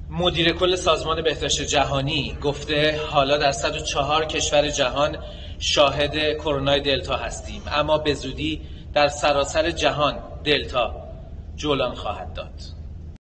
مدیر کل سازمان بهداشت جهانی گفته حالا در 104 کشور جهان شاهد کرونا دلتا هستیم، اما به زودی در سراسر جهان دلتا جولان خواهد داد.